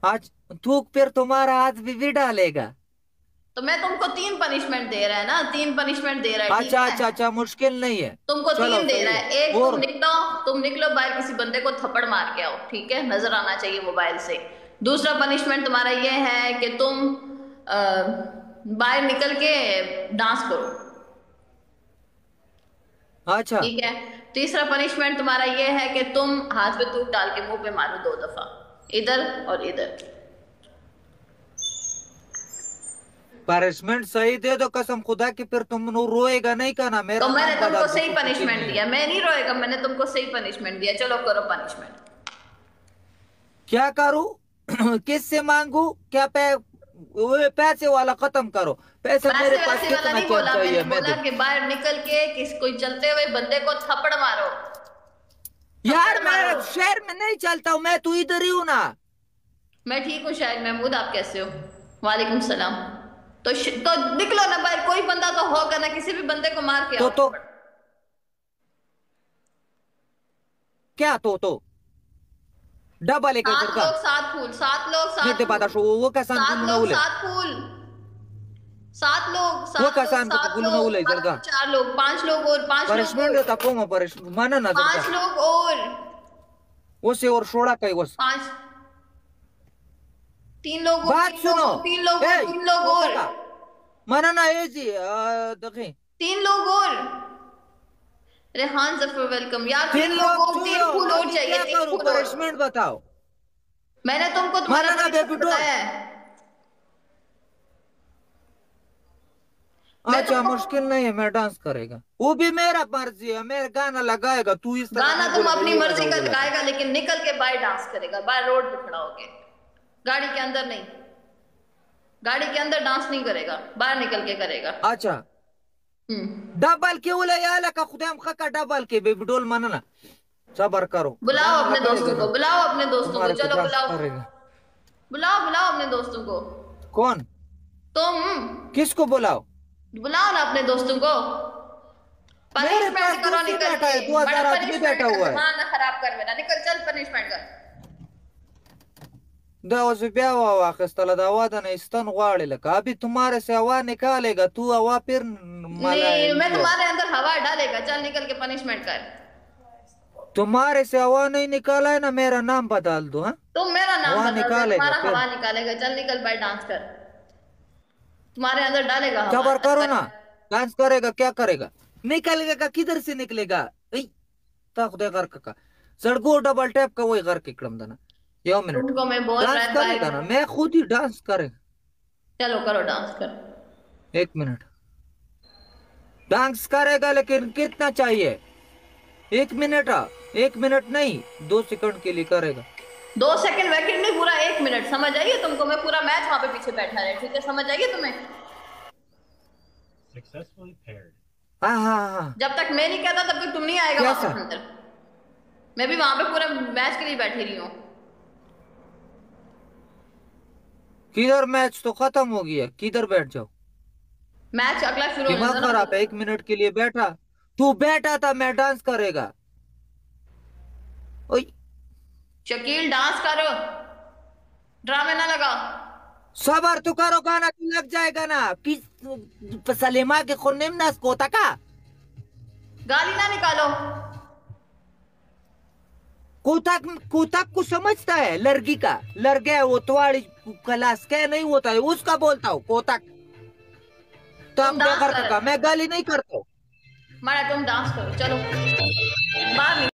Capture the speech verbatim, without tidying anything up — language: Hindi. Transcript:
आज थूक फिर तुम्हारा हाथ भी, भी डालेगा। तो मैं तुमको तीन पनिशमेंट दे रहा है ना, तीन पनिशमेंट दे रहा है, ठीक अच्छा है। अच्छा अच्छा, मुश्किल नहीं है। तुमको चलो तीन दे रहा सही है। है। एक, तुम और निकलो, तुम निकलो बाहर, किसी बंदे को थप्पड़ मार के आओ, ठीक है, नजर आना चाहिए मोबाइल से। दूसरा पनिशमेंट तुम्हारा ये है कि तुम अ, बाहर निकल के डांस करो, अच्छा, ठीक है। तीसरा पनिशमेंट तुम्हारा ये है कि तुम हाथ पे थूक डाल के मुंह पे मारो दो दफा, इधर और इधर। पनिशमेंट सही दे दो कसम खुदा की, फिर तुम नो रोएगा नहीं का ना, तो मेरा मैंने नाम तुमको बदल दो, सही कुछ मुश्किल पनिशमेंट नहीं है। दिया, मैं नहीं रोएगा, मैंने तुमको सही पनिशमेंट दिया, चलो करो पनिशमेंट। क्या करूं? किससे मांगू? क्या पे, वो पैसे वाला खत्म करो। पैसे मेरे पैसे पास वैसे वाला कितना नहीं च- बोला, मैंने चाहिए मैं बोला दे। कि बाहर निकल के किस कोई चलते हुए बंदे को थप्पड़ मारो, थप्पड़ यार मारो। मैं शहर में नहीं चलता हूँ, मैं तो इधर ही हूँ ना। मैं ठीक हूँ शायद महमूद, आप कैसे हो? वालेकुम सलाम। तो श... तो निकलो ना बाहर, कोई बंदा तो होगा ना, किसी भी बंदे को मार के तो आओ तो थप्पड़। क्या तो तो डबल एक सात जरगा लोग सात फूल, सात लोग सात नीते फूल, पता शो वो कसान सात कुलू ना लोग उले, सात फूल, सात लोग वो सात लोग कसान सात कुलू ना लोग, उले बाकी जरगा चार लोग, पांच लोग और, पांच लोग पनिशमेंट और, देता को मैं पनिशमेंट माना ना जरगा पांच लोग और, उसे और छोड़ा कहीं उस पांच, तीन लोग और, बात तीन लोग सुनो। और, तीन लोग और, ए तीन लोग कोता और, का माना ना ए जी देखें। तीन लोग और। रेहान जफर वेलकम यार, तीन तीन लोग लोग और, छुए तीन हो, फूल और अभी चाहिए, क्या तीन करूं? फूल और। पनिशमेंट बताओ। मैंने तुमको तुम्हारा माना ना बेबी पनिशमेंट डॉल। बताया है। मैं अच्छा तुमको मुश्किल नहीं है, मैं डांस करेगा, वो भी मेरा मर्जी है, मेरा गाना लगाएगा, तू इस तरह गाना नहीं तुम बोलेगा अपनी ये मर्जी लगा का वो लगा। गाएगा, लेकिन निकल के बाहर डांस करेगा, बाहर रोड पे खड़ा होके, गाड़ी के अंदर नहीं, गाड़ी के अंदर डांस नहीं करेगा, बाहर निकल के करेगा। अच्छा हम्म। डबल के बोले यार का खुदाम खा डबल के बेबी डॉल माना ना। सबर करो, बुलाओ गाना अपने लगाएगा दोस्तों को, ना, बुलाओ अपने दोस्तों को, तुम्हारे को चलो डांस बुलाओ, करेगा। बुलाओ बुलाओ अपने दोस्तों को। कौन? तुम किसको बुलाओ? बुलाओ ना अपने दोस्तों को। मेरे पनिशमेंट पास करो दोस्त ही निकल बैठा के, है, दो बड़ा हजार आदमी पनिशमेंट बैठा कर, हुआ है। दिमाग ना खराब कर मेरा, निकल चल पनिशमेंट कर। दावा से ब्याह हुआ खस्तला दावा था ना स्तन गाड़ी लगा, अभी तुम्हारे से हवा निकालेगा तू, हवा फिर मला नहीं, मैं ये तुम्हारे अंदर हवा डालेगा, चल निकल के पनिशमेंट कर। तुम्हारे से हवा नहीं निकाला है ना, मेरा नाम बदल दो हाँ। तुम मेरा नाम हवा बदल दे, निकालेगा तुम्हारा फिर। हवा निकालेगा, चल निकल भाई डांस कर, तुम्हारे अंदर डालेगा हवा, सबर चल करो ना। भाई। डांस करेगा क्या करेगा? निकलेगा किधर से निकलेगा? ऐ, ताक दे कर का सड़को डबल टैप का वही कर के क्रम देना। यो मिनट तुमको मैं बोल रहा डांस है करेगा ना, बाहर, मैं खुद ही डांस करेगा। चलो करो डांस कर। एक मिनट डांस करेगा, लेकिन कितना चाहिए? एक मिनट आ, एक मिनट नहीं, दो सेकंड के लिए करेगा। दो सेकंड वैकेंट नहीं, पूरा एक मिनट, समझ आइए तुमको, मैं पूरा मैच वहां पे पीछे बैठा रहे, ठीक है, समझ आइए तुम्हें। हाँ हाँ हाँ। जब तक मैं नहीं कहता तब तक तुम नहीं आएगा कैसा? वापस अंदर, मैं भी वहां पे पूरा मैच के लिए बैठी रही हूँ। किधर? मैच तो खत्म हो गया, किधर बैठ जाओ? मैच अगला शुरू होने दिमाग दो ना खराब है, फिर। एक मिनट के लिए बैठा। तू बैठा था, मैं डांस करेगा। ओए शकील डांस करो, ड्रामे ना लगा। सबर तो करो, गाना तो लग जाएगा ना। किस सलेमा के खुन्नेम नास कोता का गाली ना निकालो। कोतक कोतक को समझता है? लड़की का लड़का है वो, तुम्हारी क्लास का नहीं होता है उसका बोलता हूँ कोतक। तुम तक डांस देकर कर, का मैं गाली नहीं करता हूँ। मारा तुम डांस करो, चलो बाहर।